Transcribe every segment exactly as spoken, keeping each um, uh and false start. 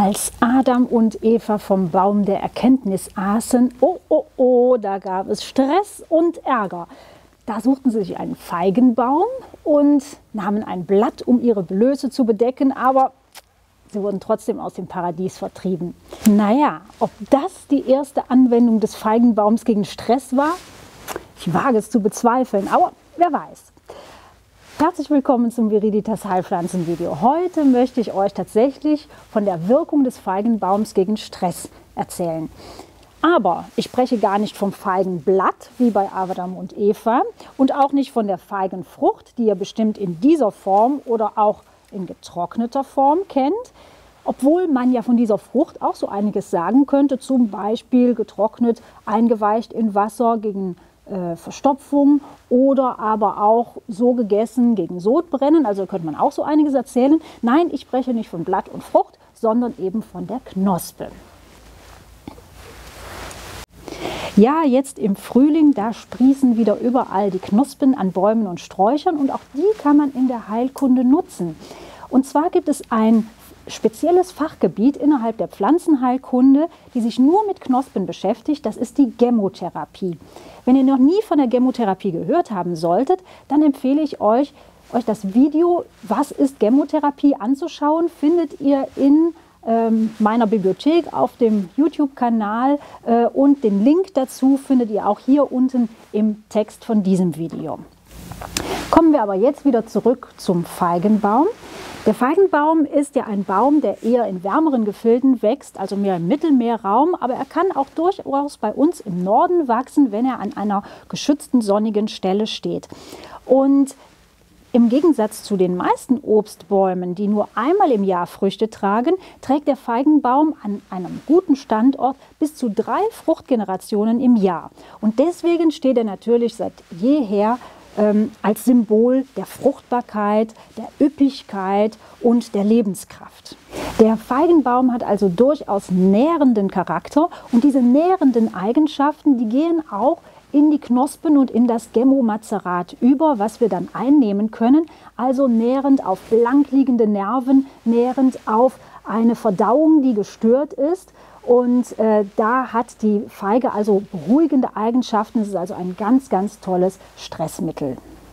Als Adam und Eva vom Baum der Erkenntnis aßen, oh, oh, oh, da gab es Stress und Ärger. Da suchten sie sich einen Feigenbaum und nahmen ein Blatt, um ihre Blöße zu bedecken, aber sie wurden trotzdem aus dem Paradies vertrieben. Naja, ob das die erste Anwendung des Feigenbaums gegen Stress war, ich wage es zu bezweifeln, aber wer weiß. Herzlich willkommen zum Viriditas Heilpflanzenvideo. Heute möchte ich euch tatsächlich von der Wirkung des Feigenbaums gegen Stress erzählen. Aber ich spreche gar nicht vom Feigenblatt, wie bei Adam und Eva, und auch nicht von der Feigenfrucht, die ihr bestimmt in dieser Form oder auch in getrockneter Form kennt. Obwohl man ja von dieser Frucht auch so einiges sagen könnte, zum Beispiel getrocknet, eingeweicht in Wasser gegen äh, Verstopfung oder aber auch so gegessen gegen Sodbrennen. Also könnte man auch so einiges erzählen. Nein, ich spreche nicht von Blatt und Frucht, sondern eben von der Knospe. Ja, jetzt im Frühling, da sprießen wieder überall die Knospen an Bäumen und Sträuchern und auch die kann man in der Heilkunde nutzen. Und zwar gibt es ein spezielles Fachgebiet innerhalb der Pflanzenheilkunde, die sich nur mit Knospen beschäftigt, das ist die Gemmotherapie. Wenn ihr noch nie von der Gemmotherapie gehört haben solltet, dann empfehle ich euch, euch das Video "Was ist Gemmotherapie" anzuschauen, findet ihr in ähm, meiner Bibliothek auf dem YouTube-Kanal äh, und den Link dazu findet ihr auch hier unten im Text von diesem Video. Kommen wir aber jetzt wieder zurück zum Feigenbaum. Der Feigenbaum ist ja ein Baum, der eher in wärmeren Gefilden wächst, also mehr im Mittelmeerraum, aber er kann auch durchaus bei uns im Norden wachsen, wenn er an einer geschützten sonnigen Stelle steht. Und im Gegensatz zu den meisten Obstbäumen, die nur einmal im Jahr Früchte tragen, trägt der Feigenbaum an einem guten Standort bis zu drei Fruchtgenerationen im Jahr. Und deswegen steht er natürlich seit jeher ähm, als Symbol der Fruchtbarkeit, der Üppigkeit und der Lebenskraft. Der Feigenbaum hat also durchaus nährenden Charakter und diese nährenden Eigenschaften, die gehen auch in die Knospen und in das Gemmomazerat über, was wir dann einnehmen können, also nährend auf blankliegende Nerven, nährend auf eine Verdauung, die gestört ist. Und äh, da hat die Feige also beruhigende Eigenschaften. Es ist also ein ganz, ganz tolles Stressmittel.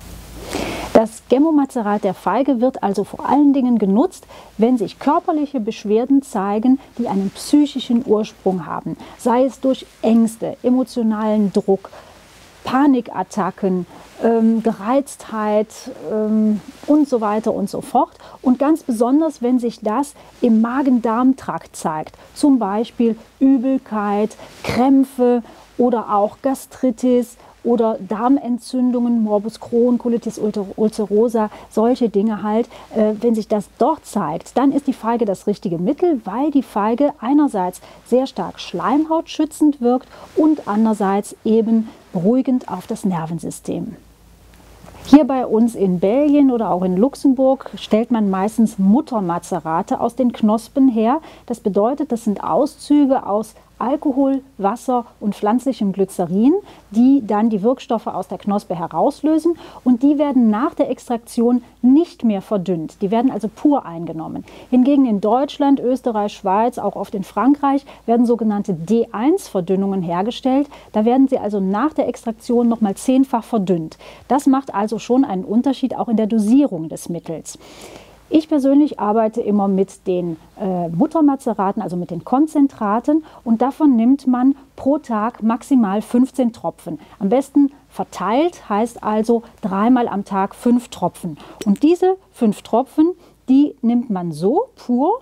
Das Gemmomazerat der Feige wird also vor allen Dingen genutzt, wenn sich körperliche Beschwerden zeigen, die einen psychischen Ursprung haben. Sei es durch Ängste, emotionalen Druck, Panikattacken, ähm, Gereiztheit ähm, und so weiter und so fort. Und ganz besonders, wenn sich das im Magen-Darm-Trakt zeigt. Zum Beispiel Übelkeit, Krämpfe oder auch Gastritis oder Darmentzündungen, Morbus Crohn, Colitis ulcerosa, solche Dinge halt. Äh, wenn sich das dort zeigt, dann ist die Feige das richtige Mittel, weil die Feige einerseits sehr stark schleimhautschützend wirkt und andererseits eben beruhigend auf das Nervensystem. Hier bei uns in Belgien oder auch in Luxemburg stellt man meistens Muttermazerate aus den Knospen her. Das bedeutet, das sind Auszüge aus Alkohol, Wasser und pflanzlichem Glycerin, die dann die Wirkstoffe aus der Knospe herauslösen und die werden nach der Extraktion nicht mehr verdünnt. Die werden also pur eingenommen. Hingegen in Deutschland, Österreich, Schweiz, auch oft in Frankreich werden sogenannte D eins Verdünnungen hergestellt. Da werden sie also nach der Extraktion nochmal zehnfach verdünnt. Das macht also schon einen Unterschied auch in der Dosierung des Mittels. Ich persönlich arbeite immer mit den äh, Muttermazeraten, also mit den Konzentraten, und davon nimmt man pro Tag maximal fünfzehn Tropfen. Am besten verteilt, heißt also dreimal am Tag fünf Tropfen. Und diese fünf Tropfen, die nimmt man so pur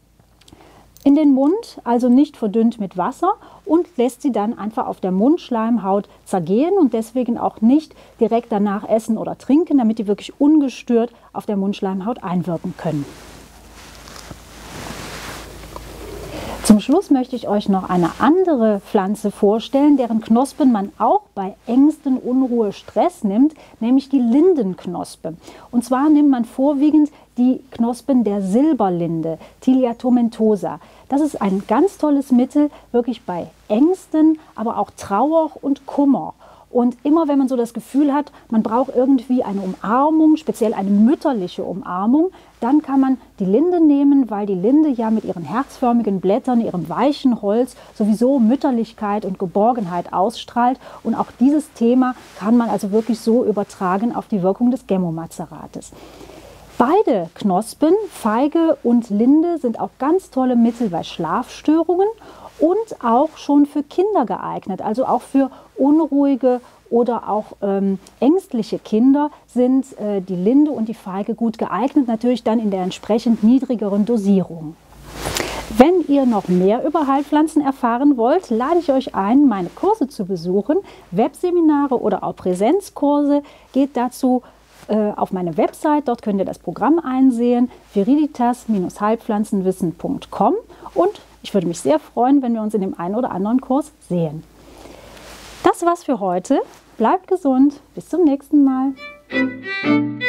in den Mund, also nicht verdünnt mit Wasser, und lässt sie dann einfach auf der Mundschleimhaut zergehen und deswegen auch nicht direkt danach essen oder trinken, damit die wirklich ungestört auf der Mundschleimhaut einwirken können. Zum Schluss möchte ich euch noch eine andere Pflanze vorstellen, deren Knospen man auch bei Ängsten, Unruhe, Stress nimmt, nämlich die Lindenknospe. Und zwar nimmt man vorwiegend die Knospen der Silberlinde, Tilia tomentosa. Das ist ein ganz tolles Mittel, wirklich bei Ängsten, aber auch Trauer und Kummer. Und immer wenn man so das Gefühl hat, man braucht irgendwie eine Umarmung, speziell eine mütterliche Umarmung, dann kann man die Linde nehmen, weil die Linde ja mit ihren herzförmigen Blättern, ihrem weichen Holz sowieso Mütterlichkeit und Geborgenheit ausstrahlt. Und auch dieses Thema kann man also wirklich so übertragen auf die Wirkung des Gemmomazerates. Beide Knospen, Feige und Linde, sind auch ganz tolle Mittel bei Schlafstörungen und auch schon für Kinder geeignet, also auch für unruhige oder auch ähm, ängstliche Kinder sind äh, die Linde und die Feige gut geeignet, natürlich dann in der entsprechend niedrigeren Dosierung. Wenn ihr noch mehr über Heilpflanzen erfahren wollt, lade ich euch ein, meine Kurse zu besuchen, Webseminare oder auch Präsenzkurse. Geht dazu äh, auf meine Website, dort könnt ihr das Programm einsehen, viriditas Bindestrich heilpflanzenwissen Punkt com, und ich würde mich sehr freuen, wenn wir uns in dem einen oder anderen Kurs sehen. Das war's für heute. Bleibt gesund. Bis zum nächsten Mal.